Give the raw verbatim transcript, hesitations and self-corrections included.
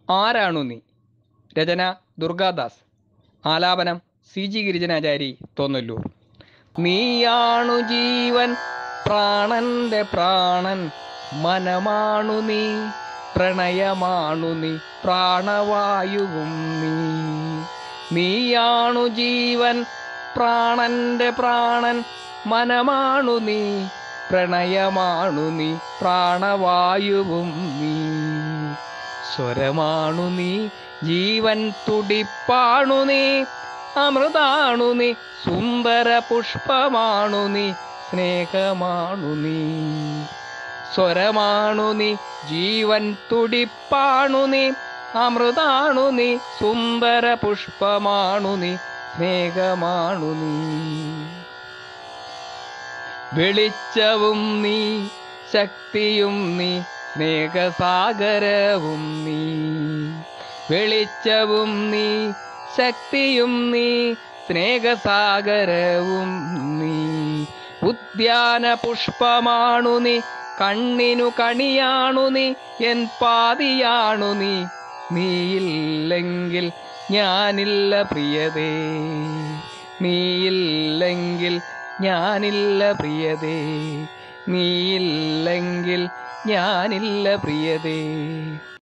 ആരാണു നീ? രചന ദുർഗാദാസ്. ആലാപനം സി ജി ഗിരിജനാചാരി, തോന്നല്ലൂർ. നീയാണു ജീവൻ, പ്രാണന്റെ പ്രാണൻ, മനമാണു നീ, പ്രണയമാണു നീ, പ്രാണവായുവും നീ. നീയാണു ജീവൻ, പ്രാണന്റെ പ്രാണൻ, മനമാണു നീ, പ്രണയമാണു നീ, പ്രാണവായുവും നീ. സ്വരമാണു നീ, ജീവൻ തുടിപ്പാണു നീ, അമൃതാണു നീ, സുന്ദര പുഷ്പമാണു നീ, സ്നേഹമാണു നീ. സ്വരമാണു നീ, ജീവൻ തുടിപ്പാണു നീ, അമൃതാണു നീ, സുന്ദര പുഷ്പമാണു നീ, സ്നേഹമാണു നീ. വെളിച്ചവും നീ, ശക്തിയും നീ, സ്നേഹസാഗരവും നീ. വെളിച്ചവും നീ, ശക്തിയും നീ, സ്നേഹസാഗരവും നീ. ഉദ്യാന പുഷ്പമാണു നീ, കണ്ണിനു കണിയാണു നീ, എൻ പാതിയാണു നീ. നീയില്ലെങ്കിൽ ഞാനില്ല പ്രിയതേ, നീയില്ലെങ്കിൽ ഞാനില്ല പ്രിയതേ, നീയില്ലെങ്കിൽ ഞാനില്ല പ്രിയതേ.